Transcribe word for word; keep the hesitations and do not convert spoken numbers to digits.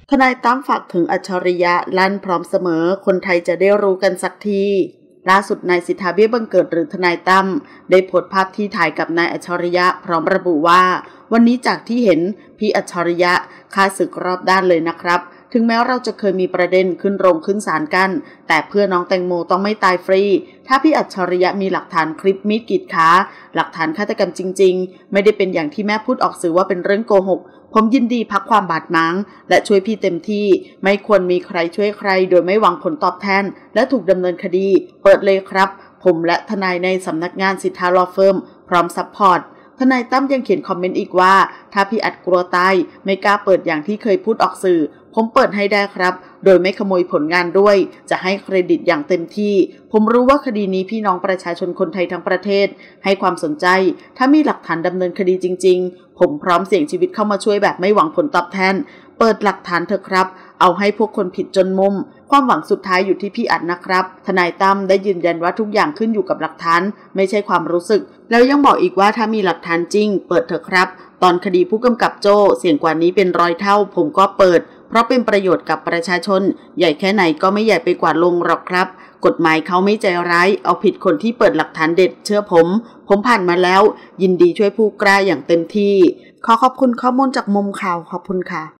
ทนายตั้มฝากถึงอัจฉริยะลั่นพร้อมเสมอคนไทยจะได้รู้กันสักทีล่าสุดนายสิทธาเบี้ยบังเกิดหรือทนายตั้มได้โพสต์ภาพที่ถ่ายกับนายอัจฉริยะพร้อมระบุว่าวันนี้จากที่เห็นพี่อัจฉริยะฆ่าศึกรอบด้านเลยนะครับถึงแม้เราจะเคยมีประเด็นขึ้นโรงขึ้นศาลกันแต่เพื่อน้องแตงโมต้องไม่ตายฟรีถ้าพี่อัจฉริยะมีหลักฐานคลิปมีดกรีดขาหลักฐานฆาตกรรมจริงๆไม่ได้เป็นอย่างที่แม่พูดออกสื่อว่าเป็นเรื่องโกหกผมยินดีพักความบาดหมางและช่วยพี่เต็มที่ไม่ควรมีใครช่วยใครโดยไม่หวังผลตอบแทนและถูกดำเนินคดีเปิดเลยครับผมและทนายในสำนักงานสิทธาลอเฟิร์มพร้อมซัพพอร์ตทนายตั้มยังเขียนคอมเมนต์อีกว่าถ้าพี่อัดกลัวตายไม่กล้าเปิดอย่างที่เคยพูดออกสื่อผมเปิดให้ได้ครับโดยไม่ขโมยผลงานด้วยจะให้เครดิตอย่างเต็มที่ผมรู้ว่าคดีนี้พี่น้องประชาชนคนไทยทั้งประเทศให้ความสนใจถ้ามีหลักฐานดำเนินคดีจริงๆผมพร้อมเสี่ยงชีวิตเข้ามาช่วยแบบไม่หวังผลตอบแทนเปิดหลักฐานเถอะครับเอาให้พวกคนผิดจนมุมความหวังสุดท้ายอยู่ที่พี่อัดนะครับทนายตั้มได้ยืนยันว่าทุกอย่างขึ้นอยู่กับหลักฐานไม่ใช่ความรู้สึกแล้วยังบอกอีกว่าถ้ามีหลักฐานจริงเปิดเถอะครับตอนคดีผู้กำกับโจ้เสี่ยงกว่านี้เป็นร้อยเท่าผมก็เปิดเพราะเป็นประโยชน์กับประชาชนใหญ่แค่ไหนก็ไม่ใหญ่ไปกว่าลงหรอกครับกฎหมายเขาไม่ใจร้ายเอาผิดคนที่เปิดหลักฐานเด็ดเชื่อผมผมผ่านมาแล้วยินดีช่วยผู้กล้าอย่างเต็มที่ขอขอบคุณข้อมูลจากมุมข่าวขอบคุณค่ะ